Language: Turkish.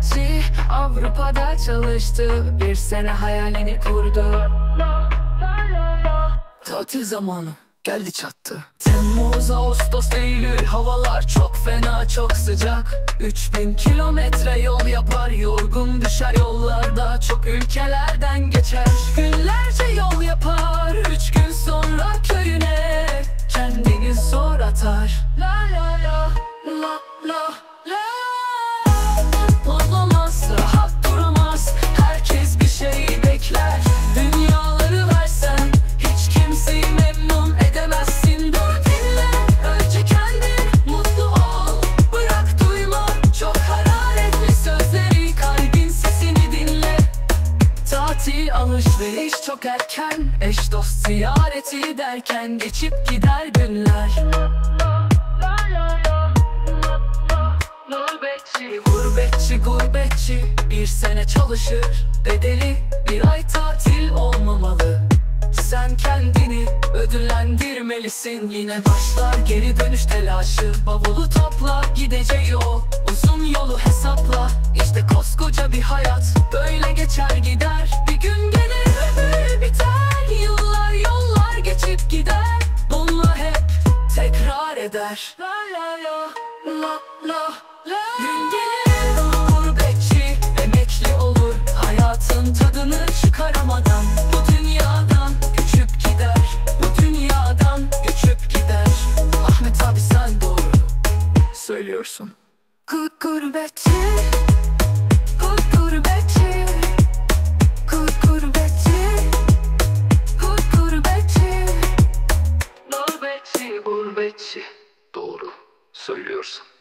gurbetçi Avrupa'da çalıştı, bir sene hayalini kurdu. Tatil zamanı geldi çattı. Temmuz, Ağustos, Eylül, havalar çok fena, çok sıcak. 3000 kilometre yol yapar, yorgun düşer yollarda. Çok ülkelerden geçer, günlerce yol yapar. 3 gün sonra köyüne kendini zor atar. La la la la la la. Olamaz, rahat duramaz, herkes bir şey bekler. Dünyaları versen hiç kimseyi memnun edemezsin. Dur dinle, önce kendin mutlu ol. Bırak duyma çok hararetli sözleri, kalbin sesini dinle. Tatil, alışveriş çok erken, eş dost ziyareti derken geçip gider günler. Gurbetçi, gurbetçi bir sene çalışır, bedeli bir ay tatil olmamalı. Sen kendini ödüllendirmelisin. Yine başlar geri dönüş telaşı, bavulu topla, gideceği yol uzun, yolu hesapla. İşte koskoca bir hayat böyle geçer gider. Bir gün gelir ömür biter, yıllar yollar geçip gider. Bunu hep tekrar eder. La la la la la la. Gün gelir gurbetçi emekli olur, hayatın tadını çıkaramadan. Bu dünyadan göçüp gider, bu dünyadan göçüp gider. Ahmet abi sen doğru söylüyorsun. Gurbetçi, gurbetçi, gurbetçi, gurbetçi, gurbetçi, gurbetçi. Doğru söylüyorsun.